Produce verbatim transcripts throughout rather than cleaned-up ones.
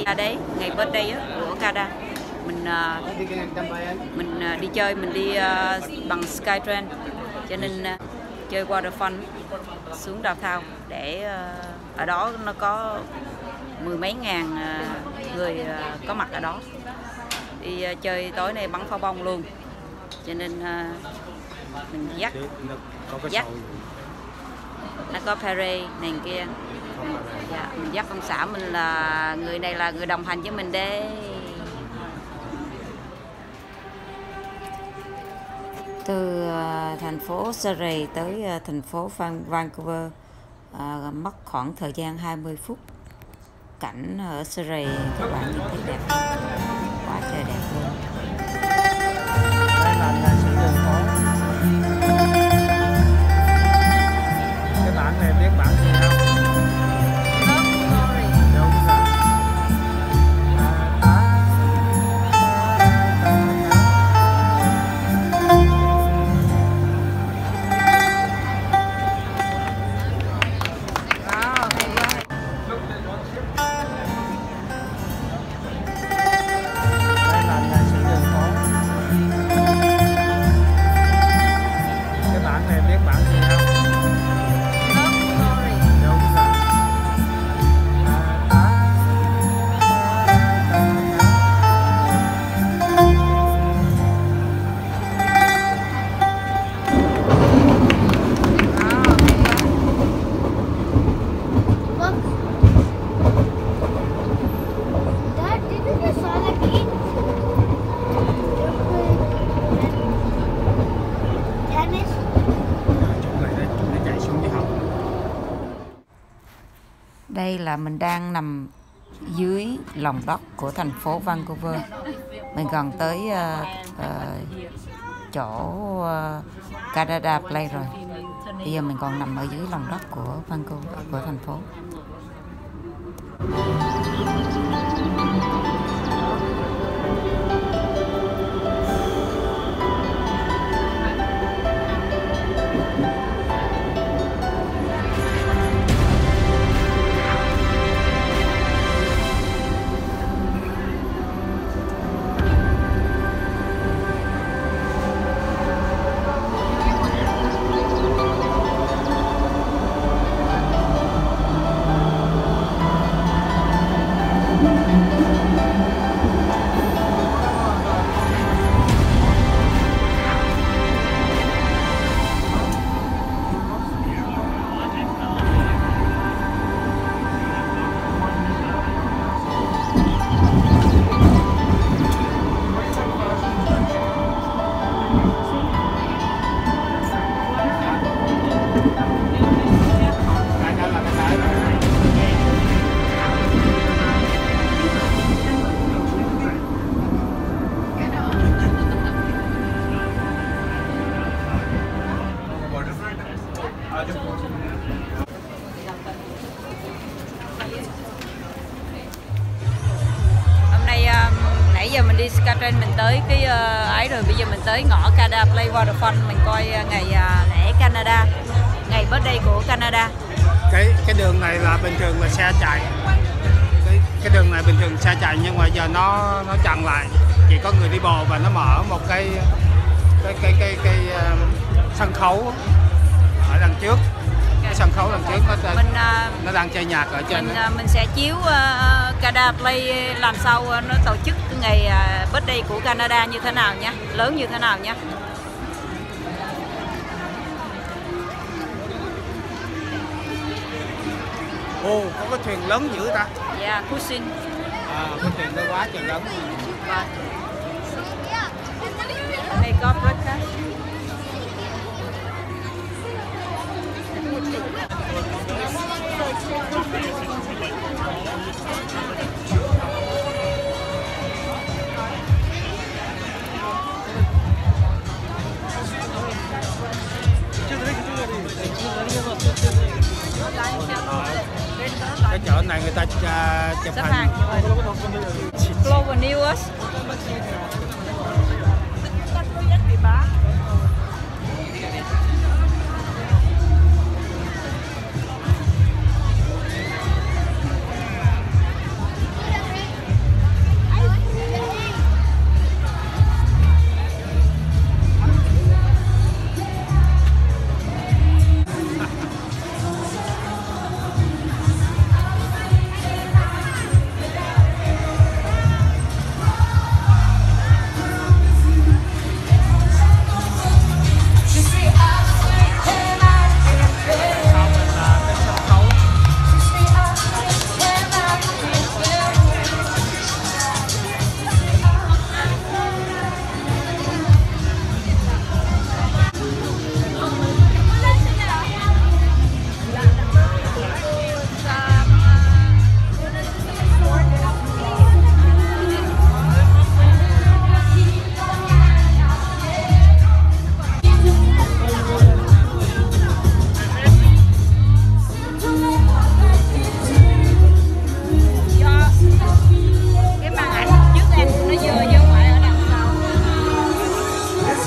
Ra đấy ngày birthday á, của Canada. Mình uh, mình uh, đi chơi, mình đi uh, bằng Skytrain, cho nên uh, chơi waterfront xuống downtown để uh, ở đó nó có mười mấy ngàn uh, người uh, có mặt ở đó. Đi uh, chơi tối nay bắn pháo bông luôn, cho nên uh, mình dắt dắt nó có parade này kia. Dạ, mình dắt ông xã mình, là người này là người đồng hành với mình đấy. Từ uh, thành phố Surrey tới uh, thành phố Vancouver uh, mất khoảng thời gian hai mươi phút. Cảnh ở Surrey các bạn nhìn thấy đẹp không? Quá trời đẹp luôn. Đây là nghệ sĩ đường phố. Cái bản này biết bản gì không? Đây là mình đang nằm dưới lòng đất của thành phố Vancouver. Mình gần tới uh, uh, chỗ uh, Canada Place rồi. Bây giờ mình còn nằm ở dưới lòng đất của Vancouver, của thành phố. Nãy giờ mình đi Skytrain, mình tới cái uh, ấy rồi, bây giờ mình tới ngõ Canada Place Waterfront, mình coi uh, ngày uh, lễ Canada, ngày birthday của Canada. Cái cái đường này là bình thường là xe chạy, cái cái đường này bình thường xe chạy, nhưng mà giờ nó nó chặn lại, chỉ có người đi bộ, và nó mở một cái cái cái cái, cái, cái uh, sân khấu ở đằng trước. Cái sân khấu đằng trước nó mình, uh, nó đang chơi nhạc ở trên. Mình, uh, mình sẽ chiếu uh, Canada Play làm sao uh, nó tổ chức ngày uh, birthday của Canada như thế nào nhé, lớn như thế nào nhé. Ồ, có cái thuyền lớn dữ ta. Dạ, yeah, cruising. À, cái thuyền đó quá trời lớn. Vâng. Đây có broadcast. Cái chợ này người ta chụp hình. Global News.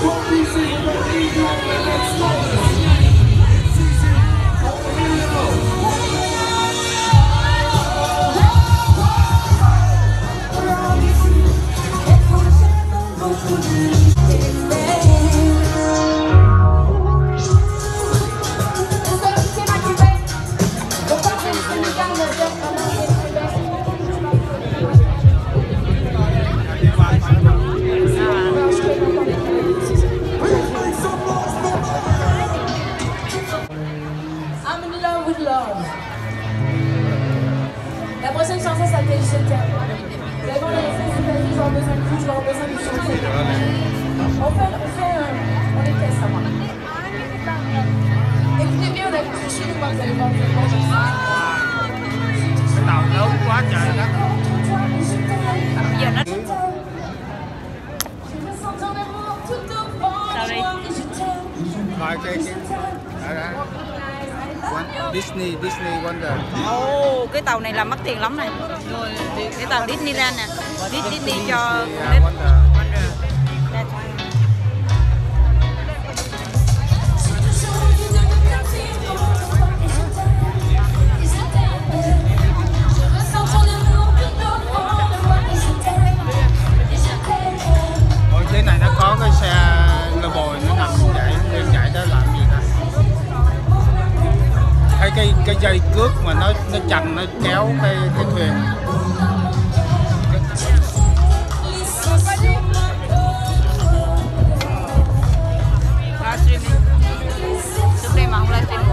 La prochaine chanson s'appelle Je t'aime. D'abord, les États-Unis ont besoin de vous, ils ont besoin de chanter. On fait, on fait, euh, on est caisse à moi. Écoutez bien, on a touché le vous allez voir le Cái tàu lớn quá trời đó. Giờ nó Sao đi? Coi cái cái đó đó. Disney Disney Wonder. Ồ, cái tàu này làm mất tiền lắm này. Cái tàu Disneyland nè. Disney cho Yeah, Wonder. Ôi, cái này nó có cái xe lơ bồi nó nằm như vậy, nên chạy đó làm gì ta? Thấy cái cái dây cước mà nó nó chằng nó kéo cái cái thuyền. Livestream đi. Trước đây mà không livestream.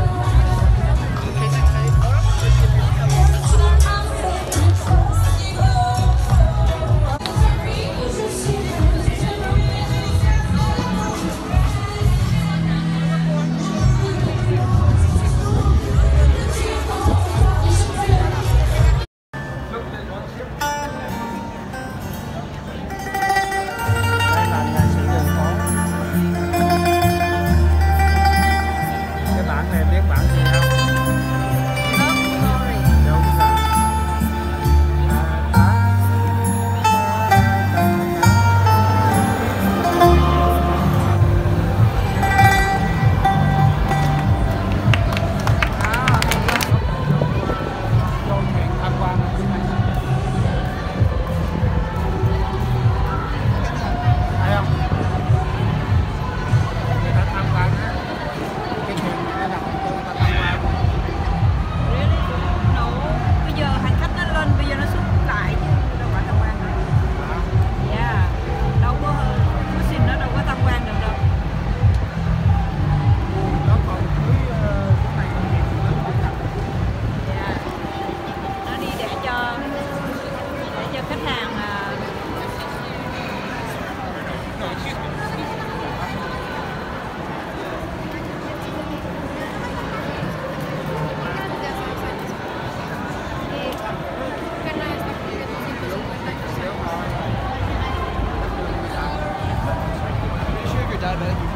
Dad, man.